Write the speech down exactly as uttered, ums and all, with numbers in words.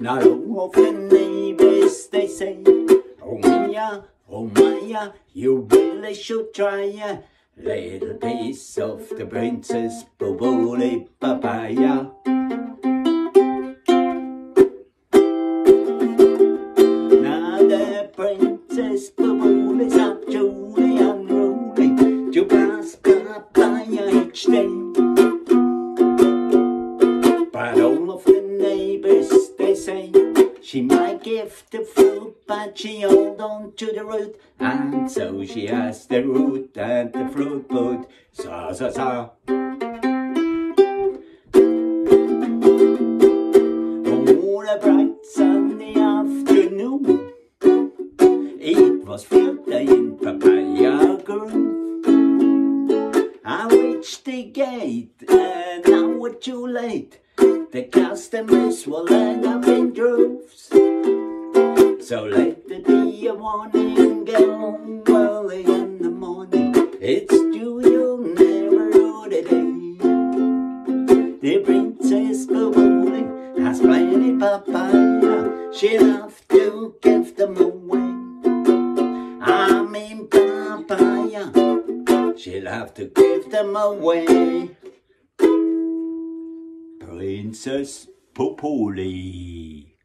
Now all of the neighbors they say, oh Mia, oh Maya, you really should try a little piece of the Princess Bubuli papaya. Now the Princess Bubuli's up Julie unruly to pass papaya each day. But all of the neighbors they say she might give the fruit, but she hold on to the root, and so she has the root and the fruit put sa sa sa. On a bright sunny afternoon, it was field day in Papaya Grove. I reached the gate and I was too late. The customers will end up in droves. So let it be a warning, get home early in the morning. It's due, you'll never know the day. The Princess Bubuli has plenty papaya. She'll have to give them away. I mean papaya. She'll have to give them away. Princess Bubuli.